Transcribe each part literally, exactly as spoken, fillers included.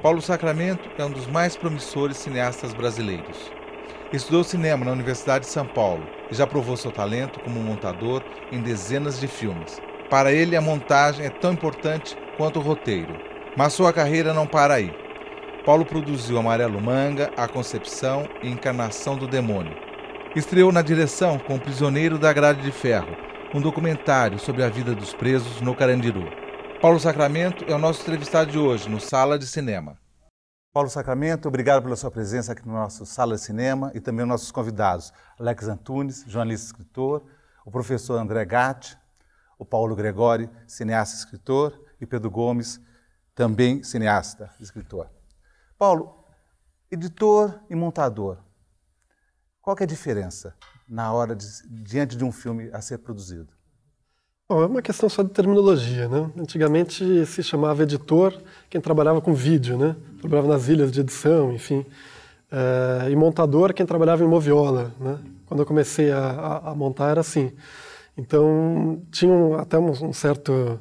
Paulo Sacramento é um dos mais promissores cineastas brasileiros. Estudou cinema na Universidade de São Paulo e já provou seu talento como montador em dezenas de filmes. Para ele, a montagem é tão importante quanto o roteiro. Mas sua carreira não para aí. Paulo produziu Amarelo Manga, A Concepção e Encarnação do Demônio. Estreou na direção com O Prisioneiro da Grade de Ferro, um documentário sobre a vida dos presos no Carandiru. Paulo Sacramento é o nosso entrevistado de hoje no Sala de Cinema. Paulo Sacramento, obrigado pela sua presença aqui no nosso Sala de Cinema e também os nossos convidados, Alex Antunes, jornalista e escritor, o professor André Gatti, o Paulo Gregori, cineasta e escritor, e Pedro Gomes, também cineasta e escritor. Paulo, editor e montador, qual que é a diferença na hora de, diante de um filme a ser produzido? Bom, é uma questão só de terminologia, né? Antigamente se chamava editor quem trabalhava com vídeo, né? Trabalhava nas ilhas de edição, enfim. É, e montador quem trabalhava em moviola, né? Quando eu comecei a, a, a montar era assim. Então tinha um, até um, um certo...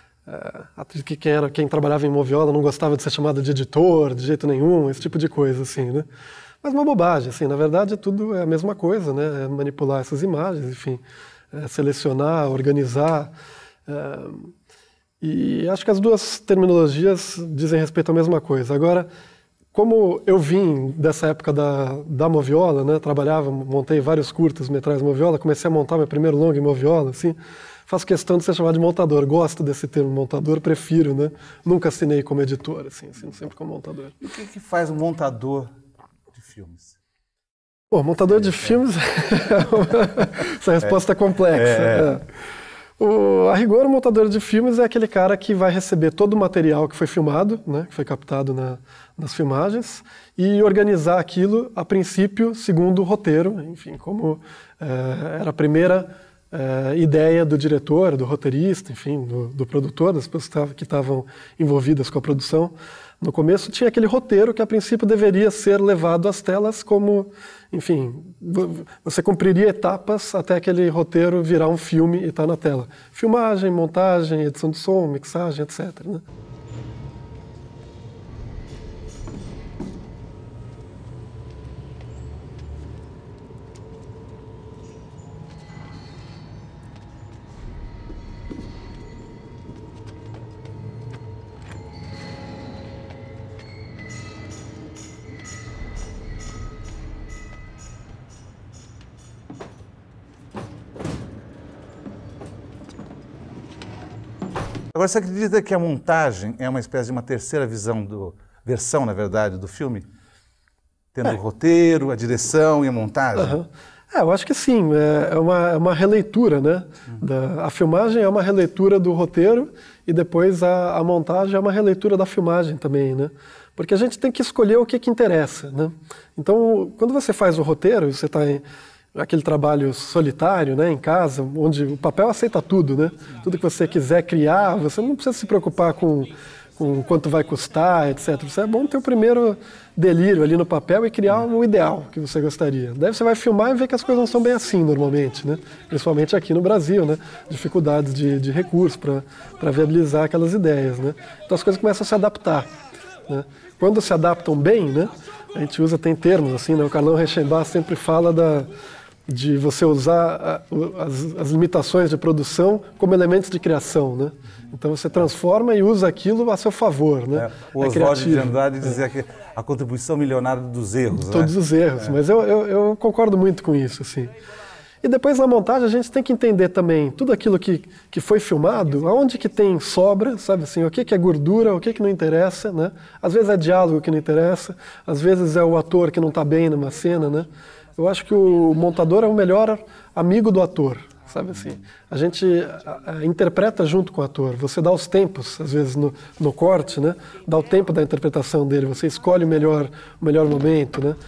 É, que quem, era, quem trabalhava em moviola não gostava de ser chamado de editor, de jeito nenhum, esse tipo de coisa, assim, né? Mas uma bobagem, assim, na verdade tudo é a mesma coisa, né? É manipular essas imagens, enfim... É, selecionar, organizar, é, e acho que as duas terminologias dizem respeito à mesma coisa. Agora, como eu vim dessa época da, da moviola, né, trabalhava, montei vários curtas, metrais moviola, comecei a montar meu primeiro longa em moviola, assim, faço questão de ser chamado de montador, gosto desse termo montador, prefiro, né, nunca assinei como editor, assim, assino sempre como montador. E o que, que faz um montador de filmes? Bom, montador de filmes, essa resposta é, é complexa. É. É. O, a rigor, o montador de filmes é aquele cara que vai receber todo o material que foi filmado, né, que foi captado na, nas filmagens, e organizar aquilo, a princípio, segundo o roteiro, enfim, como é, era a primeira é, ideia do diretor, do roteirista, enfim, do, do produtor, das pessoas que estavam envolvidas com a produção. No começo tinha aquele roteiro que a princípio deveria ser levado às telas como, enfim, você cumpriria etapas até aquele roteiro virar um filme e estar na tela. Filmagem, montagem, edição de som, mixagem, etcétera, né? Agora, você acredita que a montagem é uma espécie de uma terceira visão, do, versão, na verdade, do filme? Tendo é. o roteiro, a direção e a montagem? Uhum. É, eu acho que sim, é uma, é uma releitura, né? Uhum. Da, a filmagem é uma releitura do roteiro e depois a, a montagem é uma releitura da filmagem também, né? Porque a gente tem que escolher o que, que interessa, né? Então, quando você faz o roteiro, você está em... aquele trabalho solitário, né, em casa, onde o papel aceita tudo, né? Tudo que você quiser criar, você não precisa se preocupar com, com quanto vai custar, etcétera. Você é bom ter o primeiro delírio ali no papel e criar o ideal que você gostaria. Daí você vai filmar e ver que as coisas não são bem assim normalmente, né? Principalmente aqui no Brasil, né? Dificuldades de, de recursos para viabilizar aquelas ideias, né? Então as coisas começam a se adaptar, né? Quando se adaptam bem, né? A gente usa, tem termos assim, né? O Carlão Reichenbach sempre fala da de você usar as, as limitações de produção como elementos de criação, né? Então você transforma e usa aquilo a seu favor, né? É, o Oswald de Andrade dizia é. que a contribuição milionária dos erros, Todos né? os erros, é. mas eu, eu, eu concordo muito com isso, assim. E depois na montagem a gente tem que entender também tudo aquilo que, que foi filmado, aonde que tem sobra, sabe assim, o que, que é gordura, o que, que não interessa, né? Às vezes é diálogo que não interessa, às vezes é o ator que não está bem numa cena, né? Eu acho que o montador é o melhor amigo do ator, sabe assim? A gente a, a, interpreta junto com o ator, você dá os tempos, às vezes no, no corte, né? Dá o tempo da interpretação dele, você escolhe o melhor, o melhor momento, né?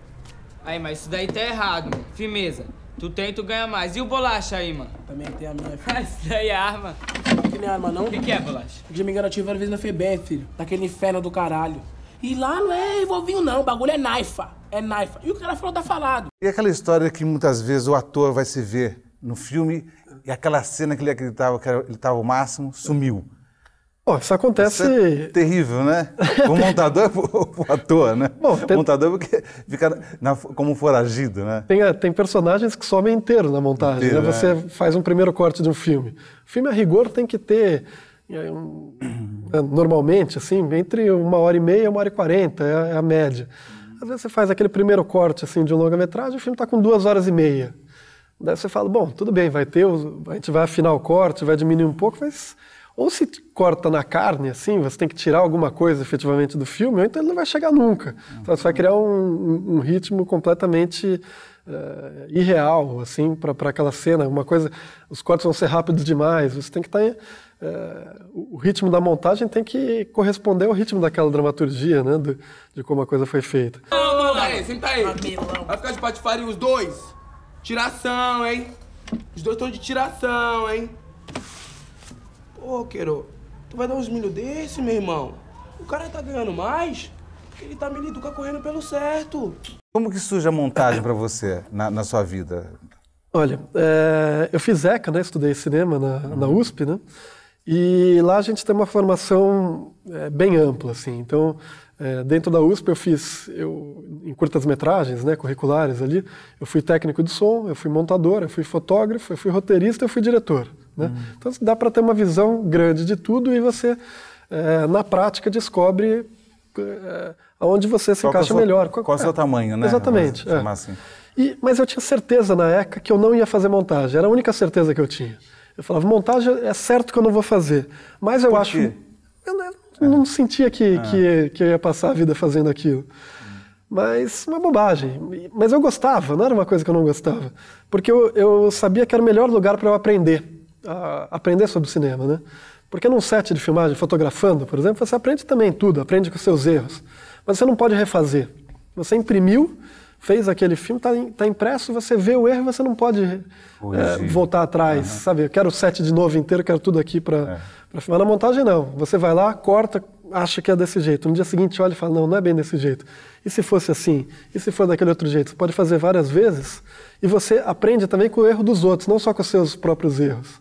Aí, mas isso daí tá errado, mano. Firmeza. Tu tem, tu ganha mais. E o bolacha aí, mano? Também tem a minha, filho. Isso daí é arma. Não tem nem arma, não? O que, que é, bolacha? De me garantir várias vezes na FEBEM, filho. Daquele inferno do caralho. E lá não é revolvinho, não. O bagulho é naifa. É naifa. E o cara falou, tá falado. E aquela história que muitas vezes o ator vai se ver no filme e aquela cena que ele acreditava que ele estava o máximo, sumiu. Bom, isso acontece... Isso é terrível, né? O montador é o ator, né? Bom, tem... O montador porque fica na, como foragido, né? Tem, tem personagens que somem inteiro na montagem, inteiro, né? Você é. faz um primeiro corte de um filme. O filme, a rigor, tem que ter, um, normalmente, assim, entre uma hora e meia e uma hora e quarenta, é a média. Às vezes você faz aquele primeiro corte, assim, de um longa-metragem, o filme está com duas horas e meia. Daí você fala, bom, tudo bem, vai ter, a gente vai afinar o corte, vai diminuir um pouco, mas... Ou se corta na carne, assim, você tem que tirar alguma coisa efetivamente do filme, ou então ele não vai chegar nunca. Então você vai criar um, um ritmo completamente uh, irreal, assim, para aquela cena. Uma coisa, os cortes vão ser rápidos demais, você tem que estar... Uh, o ritmo da montagem tem que corresponder ao ritmo daquela dramaturgia, né, do, de como a coisa foi feita. Não, não, aí, senta aí. Vai ficar de patifaria os dois? Tiração, hein? Os dois estão de tiração, hein? Ô, Queiro, tu vai dar uns milho desse, meu irmão? O cara tá ganhando mais, ele tá me liduca correndo pelo certo. Como que surge a montagem pra você, na, na sua vida? Olha, é, eu fiz ECA, né? Estudei cinema na, na U S P, né? E lá a gente tem uma formação é, bem ampla, assim. Então, é, dentro da U S P eu fiz, eu, em curtas-metragens, né, curriculares ali, eu fui técnico de som, eu fui montador, eu fui fotógrafo, eu fui roteirista, eu fui diretor. Né? Uhum. Então dá para ter uma visão grande de tudo e você, é, na prática, descobre é, aonde você se qual encaixa é sua, melhor. Qual é o seu tamanho, né? Exatamente. É. Assim. E, mas eu tinha certeza na ECA que eu não ia fazer montagem, era a única certeza que eu tinha. Eu falava, montagem é certo que eu não vou fazer, mas eu Por acho... quê? Eu não, eu não sentia que, é. que, que eu ia passar a vida fazendo aquilo. Mas uma bobagem. Mas eu gostava, não era uma coisa que eu não gostava. Porque eu, eu sabia que era o melhor lugar para eu aprender. A aprender sobre cinema, né? Porque num set de filmagem, fotografando, por exemplo, você aprende também tudo, aprende com os seus erros. Mas você não pode refazer. Você imprimiu, fez aquele filme, está tá impresso, você vê o erro e você não pode é, voltar atrás, uhum. sabe? Eu quero o set de novo inteiro, quero tudo aqui para é. filmar. Na montagem, não. Você vai lá, corta, acha que é desse jeito. No dia seguinte, olha e fala, não, não é bem desse jeito. E se fosse assim? E se for daquele outro jeito? Você pode fazer várias vezes e você aprende também com o erro dos outros, não só com os seus próprios erros.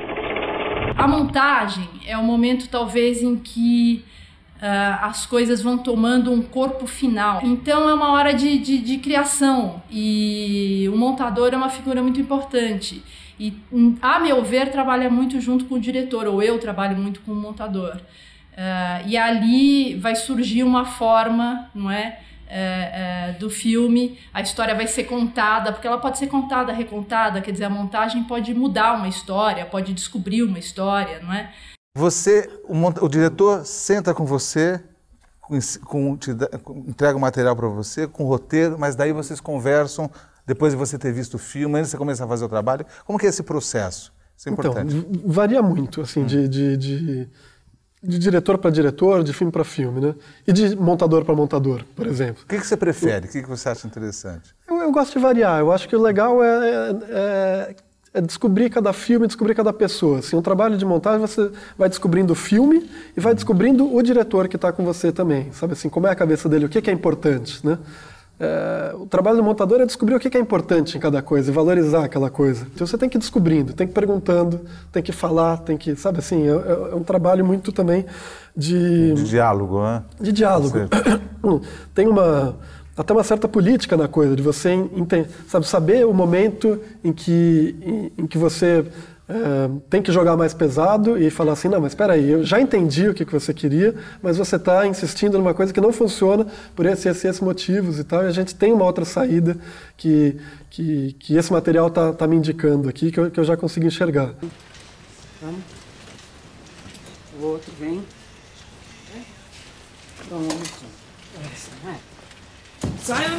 A montagem é o momento, talvez, em que uh, as coisas vão tomando um corpo final. Então, é uma hora de, de, de criação e o montador é uma figura muito importante. E, a meu ver, trabalha muito junto com o diretor, ou eu trabalho muito com o montador. Uh, e ali vai surgir uma forma, não é? É, é, do filme, a história vai ser contada, porque ela pode ser contada, recontada, quer dizer, a montagem pode mudar uma história, pode descobrir uma história, não é? Você, o, o diretor senta com você, com, com, te, com, entrega o material para você, com o roteiro, mas daí vocês conversam, depois de você ter visto o filme, antes de você começar a fazer o trabalho. Como que é esse processo? Isso é importante. Então, varia muito, assim, hum. de... de, de... de diretor para diretor, de filme para filme, né? E de montador para montador, por exemplo. O que, que você prefere? O que, que você acha interessante? Eu, eu gosto de variar. Eu acho que o legal é, é, é descobrir cada filme, descobrir cada pessoa. Assim, um trabalho de montagem, você vai descobrindo o filme e vai descobrindo o diretor que está com você também. Sabe assim, como é a cabeça dele, o que, que é importante, né? É, o trabalho do montador é descobrir o que é importante em cada coisa e valorizar aquela coisa. Então você tem que ir descobrindo, tem que ir perguntando, tem que falar, tem que, sabe assim, é, é um trabalho muito também de... De diálogo, né? De diálogo. Tem uma, até uma certa política na coisa, de você ente, sabe, saber o momento em que, em, em que você é, tem que jogar mais pesado e falar assim, não, mas espera aí, eu já entendi o que, que você queria, mas você está insistindo numa coisa que não funciona por esses, esses, esses motivos e tal, e a gente tem uma outra saída que, que, que esse material está tá me indicando aqui, que eu, que eu já consigo enxergar. Vamos. O outro vem. Pronto. Essa, vai. Saia!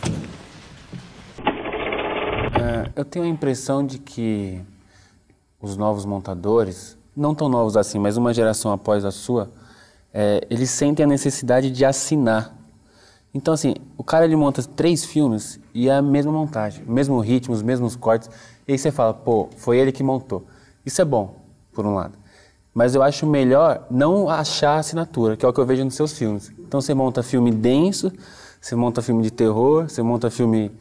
É, eu tenho a impressão de que os novos montadores, não tão novos assim, mas uma geração após a sua, é, eles sentem a necessidade de assinar. Então, assim, o cara ele monta três filmes e é a mesma montagem, o mesmo ritmo, os mesmos cortes, e aí você fala, pô, foi ele que montou. Isso é bom, por um lado. Mas eu acho melhor não achar a assinatura, que é o que eu vejo nos seus filmes. Então você monta filme denso, você monta filme de terror, você monta filme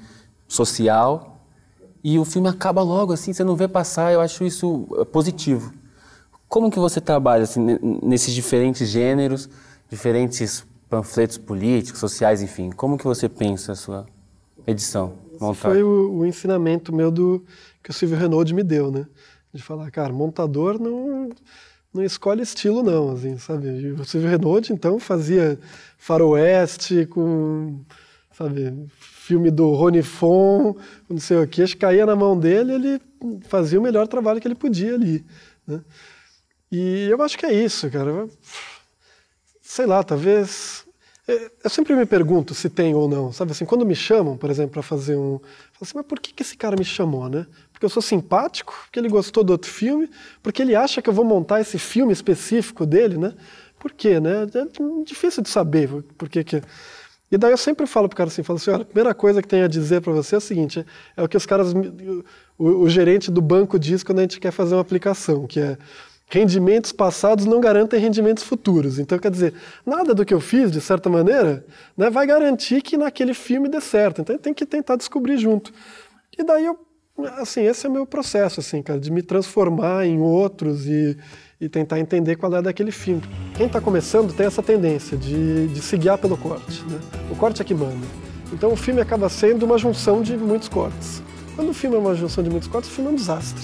social, e o filme acaba logo assim, você não vê passar, eu acho isso positivo. Como que você trabalha assim, nesses diferentes gêneros, diferentes panfletos políticos, sociais, enfim? Como que você pensa a sua edição, montagem? Foi o, o ensinamento meu do que o Silvio Renaud me deu, né? De falar, cara, montador não, não escolhe estilo não, assim, sabe? E o Silvio Renaud, então, fazia faroeste com, sabe, filme do Rony Fon, não sei o que, acho que caía na mão dele, ele fazia o melhor trabalho que ele podia ali, né? E eu acho que é isso, cara. Sei lá, talvez... Eu sempre me pergunto se tem ou não, sabe assim, quando me chamam, por exemplo, para fazer um... Eu falo assim, mas por que, que esse cara me chamou, né? Porque eu sou simpático, porque ele gostou do outro filme, porque ele acha que eu vou montar esse filme específico dele, né? Por quê, né? É difícil de saber por que que... E daí eu sempre falo pro cara assim, falo assim, olha, a primeira coisa que tem a dizer para você é o seguinte, é o que os caras... O, o gerente do banco diz quando a gente quer fazer uma aplicação, que é... rendimentos passados não garantem rendimentos futuros. Então, quer dizer, nada do que eu fiz, de certa maneira, né, vai garantir que naquele filme dê certo. Então, tem que tentar descobrir junto. E daí, eu, assim, esse é o meu processo, assim, cara, de me transformar em outros e, e tentar entender qual é daquele filme. Quem está começando tem essa tendência de, de se guiar pelo corte, né? O corte é que manda. Então, o filme acaba sendo uma junção de muitos cortes. Quando o filme é uma junção de muitos cortes, o filme é um desastre.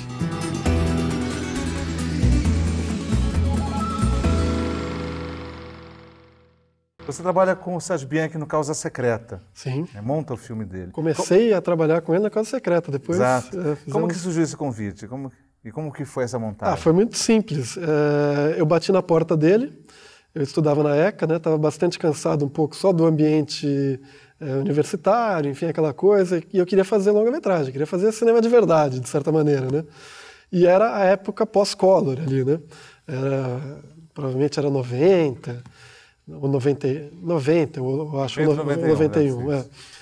Você trabalha com o Sérgio Bianchi no Causa Secreta. Sim. Né? Monta o filme dele. Comecei como... a trabalhar com ele na Causa Secreta, depois... Exato. É, fizemos... Como que surgiu esse convite? Como... E como que foi essa montagem? Ah, foi muito simples. É, eu bati na porta dele, eu estudava na ECA, né? Estava bastante cansado um pouco só do ambiente é, universitário, enfim, aquela coisa, e eu queria fazer longa-metragem, queria fazer cinema de verdade, de certa maneira, né? E era a época pós-Collor ali, né? Era, provavelmente era noventa... ou noventa, noventa, eu acho, ou noventa e um, é.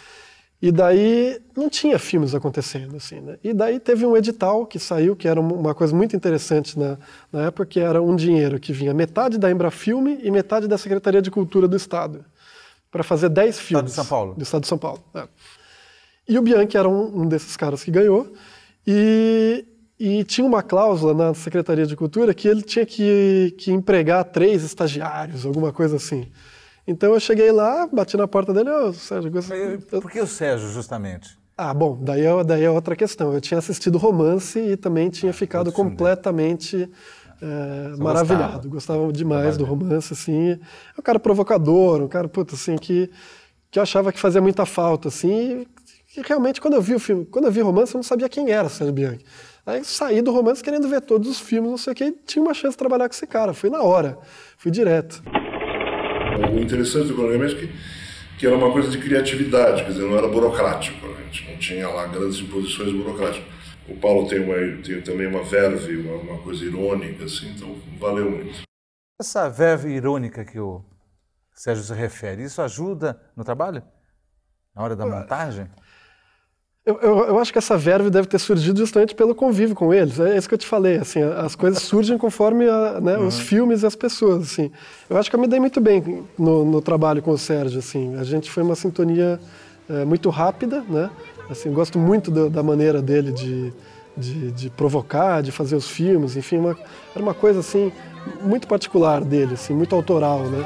E daí não tinha filmes acontecendo, assim, né? E daí teve um edital que saiu, que era uma coisa muito interessante na, na época, que era um dinheiro que vinha metade da Embrafilme e metade da Secretaria de Cultura do Estado, para fazer dez filmes. Estado de São Paulo. Do Estado de São Paulo, é. E o Bianchi era um, um desses caras que ganhou, e... E tinha uma cláusula na Secretaria de Cultura que ele tinha que, que empregar três estagiários, alguma coisa assim. Então eu cheguei lá, bati na porta dele, ô, Sérgio... Eu... Por que o Sérgio, justamente? Ah, bom, daí é, daí é outra questão. Eu tinha assistido Romance e também tinha ficado completamente é, maravilhado. Gostava, gostava demais do Romance, assim. É um cara provocador, um cara, puta, assim, que, que eu achava que fazia muita falta, assim. E realmente, quando eu vi o filme, quando eu vi Romance, eu não sabia quem era Sérgio Bianchi. Aí saí do Romance querendo ver todos os filmes, não sei o que, e tinha uma chance de trabalhar com esse cara. Fui na hora, fui direto. O interessante do programa é que, que era uma coisa de criatividade, quer dizer, não era burocrático, a gente não tinha lá grandes imposições burocráticas. O Paulo tem, uma, tem também uma verve, uma, uma coisa irônica, assim, então valeu muito. Essa verve irônica que o Sérgio se refere, isso ajuda no trabalho? Na hora da montagem? Eu, eu, eu acho que essa verve deve ter surgido justamente pelo convívio com eles. É isso que eu te falei, assim, as coisas surgem conforme a, né, uhum. os filmes e as pessoas, assim. Eu acho que eu me dei muito bem no, no trabalho com o Sérgio, assim. A gente foi uma sintonia é, muito rápida, né? Assim, gosto muito da, da maneira dele de, de, de provocar, de fazer os filmes, enfim, uma, era uma coisa, assim, muito particular dele, assim, muito autoral, né?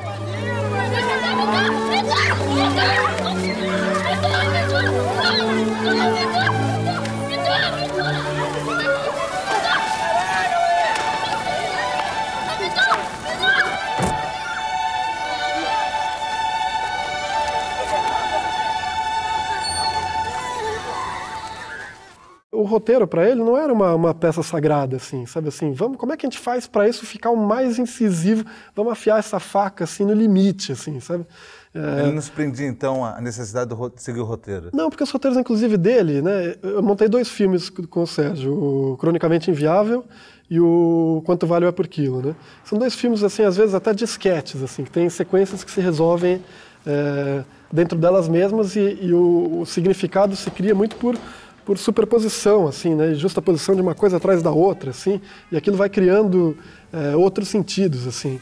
O roteiro para ele não era uma, uma peça sagrada, assim, sabe assim, vamos, como é que a gente faz para isso ficar o mais incisivo, vamos afiar essa faca assim no limite, assim, sabe? É... Ele não se prendia então a necessidade de seguir o roteiro? Não, porque os roteiros inclusive dele, né, eu montei dois filmes com o Sérgio, o Cronicamente Inviável e o Quanto Vale o É por Quilo, né? São dois filmes assim, às vezes até disquetes, assim, que tem sequências que se resolvem é, dentro delas mesmas e, e o, o significado se cria muito por por superposição, assim, né, justaposição de uma coisa atrás da outra, assim, e aquilo vai criando é, outros sentidos, assim.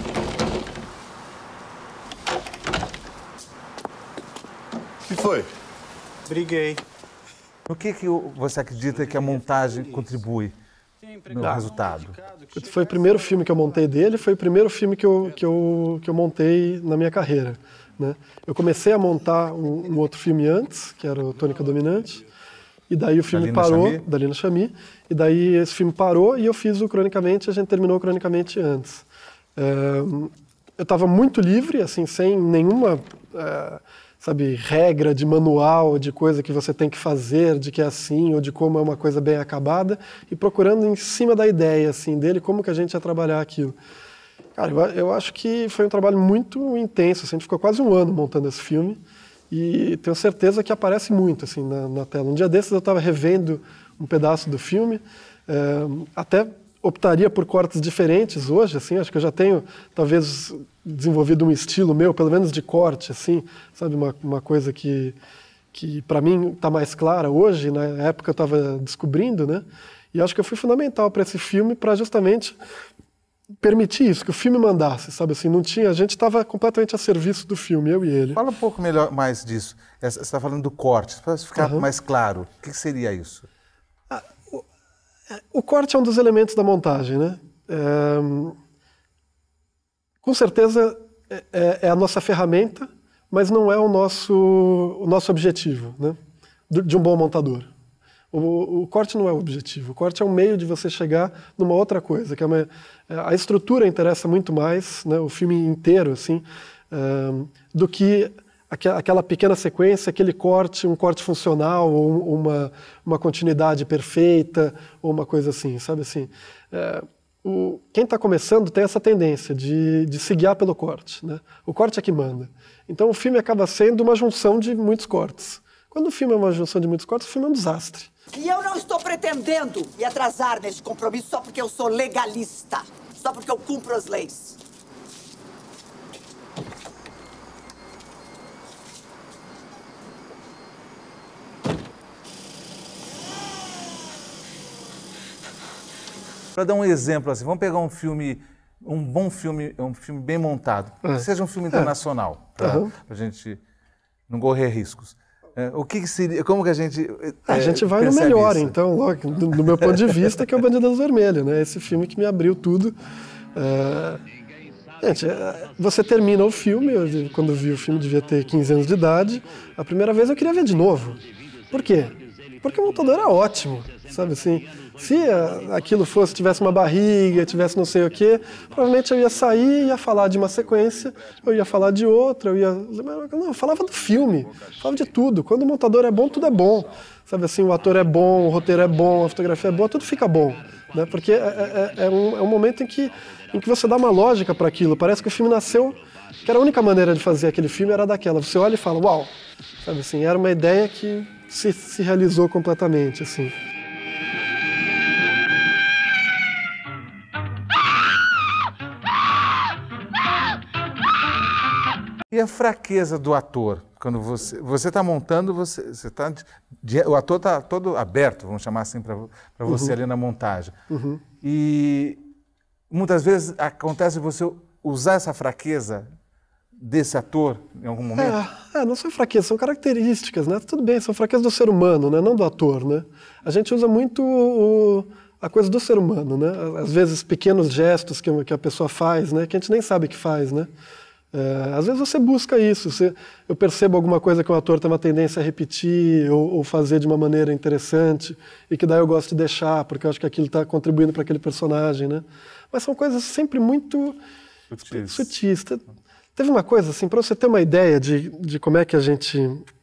O que foi? Briguei. O que, que você acredita que a montagem contribui no ah, resultado? Foi o primeiro filme que eu montei dele, foi o primeiro filme que eu, que eu, que eu montei na minha carreira, né? Eu comecei a montar um, um outro filme antes, que era o Tônica Dominante, e daí o filme parou, da Lina Chamy, e daí esse filme parou e eu fiz o Cronicamente, a gente terminou o Cronicamente antes. É, eu estava muito livre, assim, sem nenhuma... É, sabe, regra de manual, de coisa que você tem que fazer, de que é assim, ou de como é uma coisa bem acabada, e procurando em cima da ideia, assim, dele, como que a gente ia trabalhar aquilo. Cara, eu, eu acho que foi um trabalho muito intenso, assim, a gente ficou quase um ano montando esse filme, e tenho certeza que aparece muito, assim, na, na tela. Um dia desses eu estava revendo um pedaço do filme, é, até optaria por cortes diferentes hoje, assim, acho que eu já tenho, talvez, desenvolvido um estilo meu, pelo menos de corte, assim, sabe, uma, uma coisa que, que para mim está mais clara hoje, na época eu estava descobrindo, né, e acho que foi fundamental para esse filme para justamente permitir isso, que o filme mandasse, sabe, assim, não tinha, a gente estava completamente a serviço do filme, eu e ele. Fala um pouco melhor mais disso, você está falando do corte, para ficar uhum. mais claro, o que seria isso? O corte é um dos elementos da montagem, né? É, com certeza é, é a nossa ferramenta, mas não é o nosso, o nosso objetivo, né? De um bom montador. O, o corte não é o objetivo. O corte é um meio de você chegar numa outra coisa, que é uma, a estrutura interessa muito mais, né? O filme inteiro, assim, é, do que aquela pequena sequência, aquele corte, um corte funcional, ou uma, uma continuidade perfeita, ou uma coisa assim, sabe assim. É, o, quem está começando tem essa tendência de, de se guiar pelo corte, né? O corte é que manda. Então o filme acaba sendo uma junção de muitos cortes. Quando o filme é uma junção de muitos cortes, o filme é um desastre. E eu não estou pretendendo me atrasar nesse compromisso só porque eu sou legalista, só porque eu cumpro as leis. Para dar um exemplo, assim, vamos pegar um filme, um bom filme, um filme bem montado, é. que seja um filme internacional, é. para uhum. a gente não correr riscos. É, o que, que seria, como que a gente é, A gente vai no melhor, isso? Então, logo, do, do meu ponto de vista, que é o Bandido Vermelho, né? Esse filme que me abriu tudo. É... Gente, você termina o filme, eu, quando vi o filme devia ter quinze anos de idade, a primeira vez eu queria ver de novo. Por quê? Porque o montador é ótimo, sabe assim? Se aquilo fosse, tivesse uma barriga, tivesse não sei o quê, provavelmente eu ia sair, ia falar de uma sequência, eu ia falar de outra, eu ia... Não, eu falava do filme, falava de tudo. Quando o montador é bom, tudo é bom. Sabe assim, o ator é bom, o roteiro é bom, a fotografia é boa, tudo fica bom. Né? Porque é, é, é, um, é um momento em que, em que você dá uma lógica para aquilo. Parece que o filme nasceu, que era a única maneira de fazer aquele filme era daquela. Você olha e fala, uau! Sabe assim, era uma ideia que se, se realizou completamente, assim. E a fraqueza do ator? Quando você você está montando, você, você tá, o ator está todo aberto, vamos chamar assim, para você uhum. ali na montagem. Uhum. E muitas vezes acontece você usar essa fraqueza desse ator em algum momento? É, é, não são fraquezas, são características, né? Tudo bem, são fraquezas do ser humano, né? Não do ator, né? A gente usa muito o, a coisa do ser humano, né? Às vezes pequenos gestos que, que a pessoa faz, né? Que a gente nem sabe que faz, né? É, às vezes você busca isso, você, eu percebo alguma coisa que o ator tem uma tendência a repetir ou, ou fazer de uma maneira interessante e que daí eu gosto de deixar, porque eu acho que aquilo está contribuindo para aquele personagem, né? Mas são coisas sempre muito sutis. sutis. Teve uma coisa, assim, para você ter uma ideia de, de como é que a gente...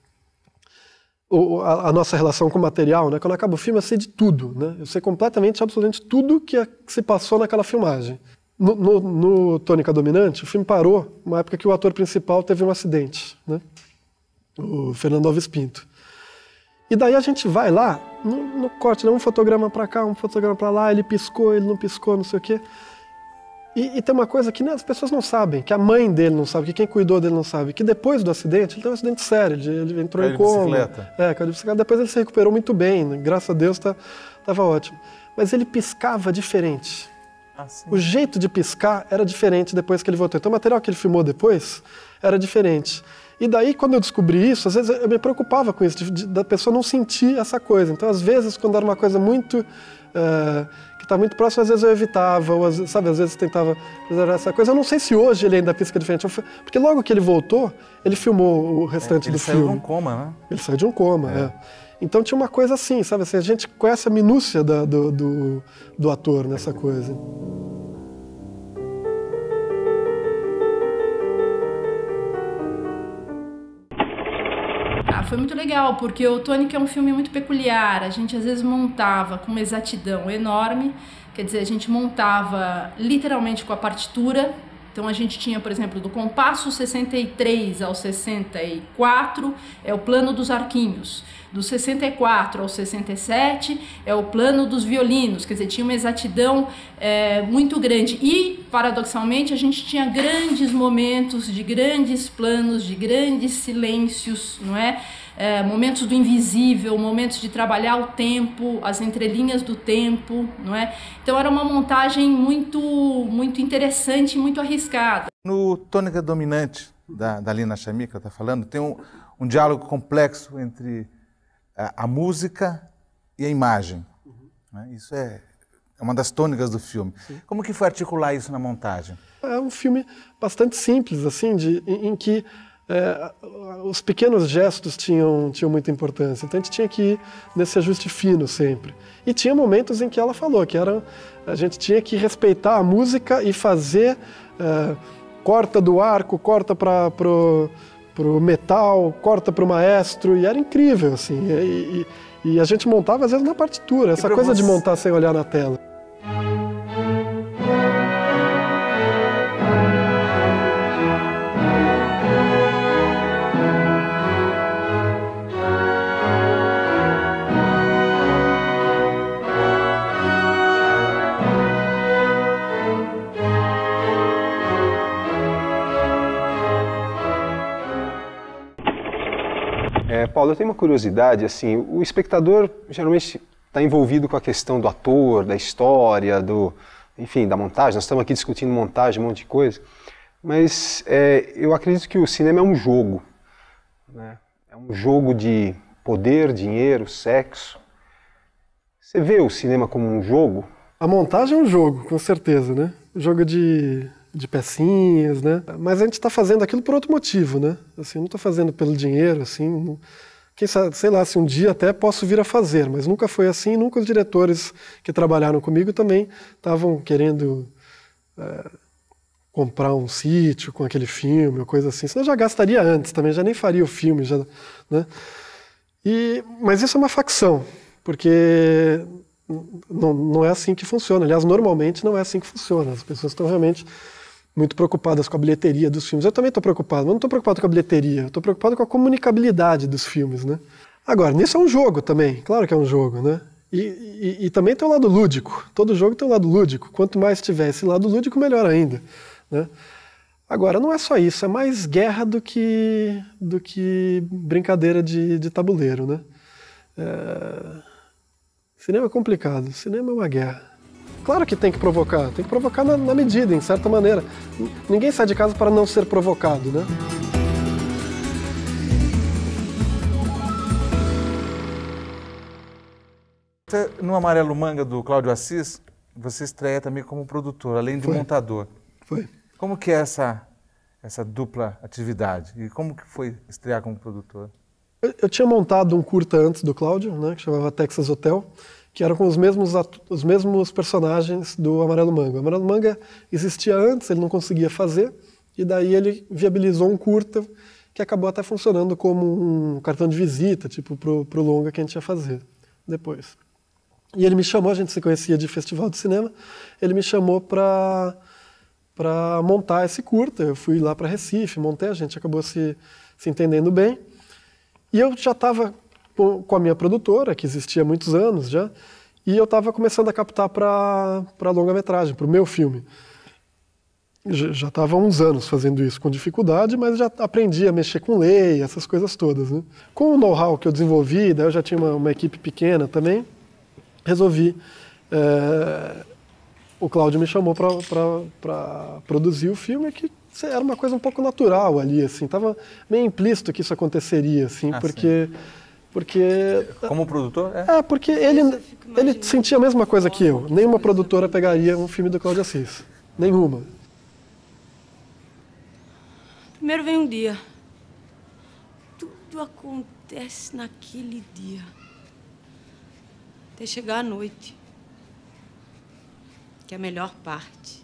O, a, a nossa relação com o material, né? Quando acaba o filme eu sei de tudo, né? Eu sei completamente, absolutamente tudo que, a, que se passou naquela filmagem. No, no, no Tônica Dominante, o filme parou uma época que o ator principal teve um acidente, né? O Fernando Alves Pinto. E daí a gente vai lá, no, no corte, né? Um fotograma para cá, um fotograma para lá, ele piscou, ele não piscou, não sei o quê. E, e tem uma coisa que né, as pessoas não sabem, que a mãe dele não sabe, que quem cuidou dele não sabe, que depois do acidente, ele teve um acidente sério, ele, ele entrou caiu em coma. De bicicleta. É, caiu de bicicleta. Depois ele se recuperou muito bem, né? Graças a Deus estava tá, ótimo. Mas ele piscava diferente. Ah, o jeito de piscar era diferente depois que ele voltou. Então o material que ele filmou depois era diferente. E daí, quando eu descobri isso, às vezes eu me preocupava com isso, de, de, da pessoa não sentir essa coisa. Então, às vezes, quando era uma coisa muito... Uh, que está muito próximo, às vezes eu evitava, ou, sabe, às vezes tentava fazer essa coisa. Eu não sei se hoje ele ainda pisca diferente, porque logo que ele voltou, ele filmou o restante é, do filme. Ele saiu de um coma, né? Ele saiu de um coma, é. é. Então tinha uma coisa assim, sabe, assim, a gente conhece a minúcia da, do, do, do ator nessa coisa. Foi muito legal, porque o Tônica é um filme muito peculiar. A gente às vezes montava com uma exatidão enorme, quer dizer, a gente montava literalmente com a partitura. Então a gente tinha, por exemplo, do compasso sessenta e três ao sessenta e quatro é o plano dos arquinhos. Do sessenta e quatro ao sessenta e sete é o plano dos violinos, quer dizer, tinha uma exatidão é, muito grande. E, paradoxalmente, a gente tinha grandes momentos de grandes planos, de grandes silêncios, não é? É, momentos do invisível, momentos de trabalhar o tempo, as entrelinhas do tempo, não é? Então era uma montagem muito, muito interessante e muito arriscada. No Tônica Dominante, da, da Lina Chami, que ela está falando, tem um, um diálogo complexo entre a, a música e a imagem. Uhum. Né? Isso é, é uma das tônicas do filme. Sim. Como que foi articular isso na montagem? É um filme bastante simples, assim, de, em, em que É, os pequenos gestos tinham, tinham muita importância, então a gente tinha que ir nesse ajuste fino sempre. E tinha momentos em que ela falou que era, a gente tinha que respeitar a música e fazer, é, corta do arco, corta para pro, pro metal, corta para o maestro, e era incrível, assim. E, e, e a gente montava às vezes na partitura, essa coisa você... de montar sem olhar na tela. É, Paulo, eu tenho uma curiosidade, assim, o espectador geralmente está envolvido com a questão do ator, da história, do, enfim, da montagem. Nós estamos aqui discutindo montagem, um monte de coisa, mas é, eu acredito que o cinema é um jogo, né? É um jogo de poder, dinheiro, sexo. Você vê o cinema como um jogo? A montagem é um jogo, com certeza, né? Jogo de... de pecinhas, né? Mas a gente está fazendo aquilo por outro motivo, né? Assim, não estou fazendo pelo dinheiro, assim. Não... Quem sabe, sei lá, se um dia até posso vir a fazer, mas nunca foi assim. Nunca os diretores que trabalharam comigo também estavam querendo é, comprar um sítio com aquele filme ou coisa assim. Senão eu já gastaria antes também, já nem faria o filme, já, né? E, mas isso é uma facção, porque não, não é assim que funciona. Aliás, normalmente não é assim que funciona. As pessoas estão realmente muito preocupadas com a bilheteria dos filmes. Eu também estou preocupado, mas não estou preocupado com a bilheteria, estou preocupado com a comunicabilidade dos filmes, né? Agora, nisso é um jogo também, claro que é um jogo, né? E, e, e também tem o lado lúdico, todo jogo tem o lado lúdico, quanto mais tiver esse lado lúdico, melhor ainda, né? Agora, não é só isso, é mais guerra do que, do que brincadeira de, de tabuleiro, né? É... Cinema é complicado, cinema é uma guerra. Claro que tem que provocar, tem que provocar na, na medida, em certa maneira. Ninguém sai de casa para não ser provocado, né? No Amarelo Manga, do Cláudio Assis, você estreia também como produtor, além de Foi. montador. Foi. Como que é essa, essa dupla atividade? E como que foi estrear como produtor? Eu, eu tinha montado um curta antes do Cláudio, né, que chamava Texas Hotel, que era com os mesmos, os mesmos personagens do Amarelo Manga. O Amarelo Manga existia antes, ele não conseguia fazer, e daí ele viabilizou um curta que acabou até funcionando como um cartão de visita, tipo, pro, pro longa que a gente ia fazer depois. E ele me chamou, a gente se conhecia de festival de cinema, ele me chamou para para montar esse curta. Eu fui lá para Recife, montei, a gente acabou se, se entendendo bem. E eu já estava com a minha produtora, que existia há muitos anos já, e eu estava começando a captar para para longa-metragem, para o meu filme. Já estava há uns anos fazendo isso com dificuldade, mas já aprendi a mexer com lei, essas coisas todas, né? Com o know-how que eu desenvolvi, daí eu já tinha uma, uma equipe pequena também, resolvi... É, o Cláudio me chamou para produzir o filme, que era uma coisa um pouco natural ali, assim, tava meio implícito que isso aconteceria, assim, ah, porque, porque... Como produtor? É, é porque ele, ele sentia a mesma coisa que eu. Nenhuma produtora pegaria um filme do Cláudio Assis. Nenhuma. Primeiro vem um dia. Tudo acontece naquele dia. Até chegar a noite. Que é a melhor parte.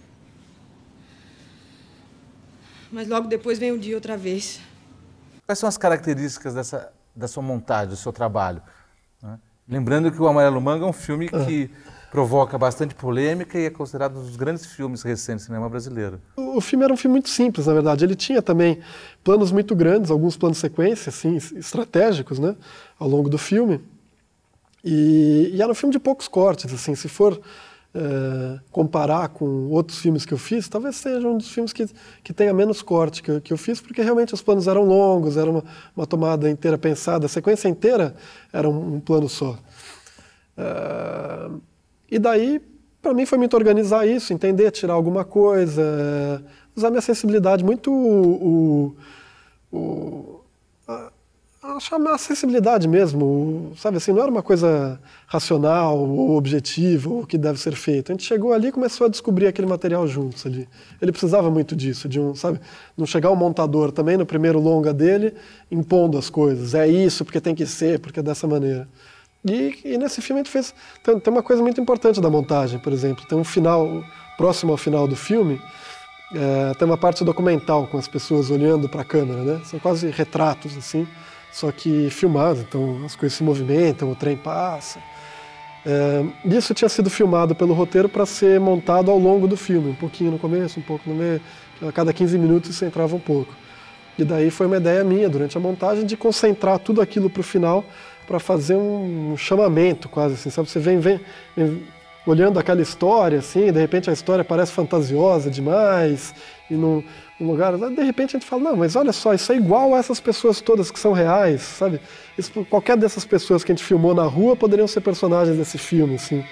Mas logo depois vem o dia outra vez. Quais são as características dessa, da sua montagem, do seu trabalho? Né? Lembrando que o Amarelo Manga é um filme que ah. provoca bastante polêmica e é considerado um dos grandes filmes recentes do cinema brasileiro. O, o filme era um filme muito simples, na verdade. Ele tinha também planos muito grandes, alguns planos sequência, assim, estratégicos, né, ao longo do filme. E, e era um filme de poucos cortes, assim, se for... É, comparar com outros filmes que eu fiz, talvez seja um dos filmes que, que tenha menos corte que eu, que eu fiz, porque realmente os planos eram longos, era uma, uma tomada inteira pensada, a sequência inteira era um, um plano só. É, e daí, para mim, foi muito organizar isso, entender, tirar alguma coisa, é, usar minha sensibilidade, muito o... o, o a, achar a sensibilidade mesmo, sabe assim, não era uma coisa racional ou objetiva ou que deve ser feito. A gente chegou ali e começou a descobrir aquele material juntos ali. Ele precisava muito disso, de um, sabe, não chegar um montador também no primeiro longa dele impondo as coisas. É isso porque tem que ser, porque é dessa maneira. E, e nesse filme a gente fez, tem, tem uma coisa muito importante da montagem, por exemplo, tem um final, próximo ao final do filme, é, tem uma parte documental com as pessoas olhando para a câmera, né? São quase retratos assim. Só que filmado, então as coisas se movimentam, o trem passa. É, isso tinha sido filmado pelo roteiro para ser montado ao longo do filme, um pouquinho no começo, um pouco no meio, a cada quinze minutos você entrava um pouco. E daí foi uma ideia minha, durante a montagem, de concentrar tudo aquilo para o final, para fazer um chamamento quase, assim, sabe? Você vem, vem, vem olhando aquela história, assim, de repente a história parece fantasiosa demais, e num, num lugar, de repente a gente fala, não, mas olha só, isso é igual a essas pessoas todas que são reais, sabe? Isso, qualquer dessas pessoas que a gente filmou na rua poderiam ser personagens desse filme, assim.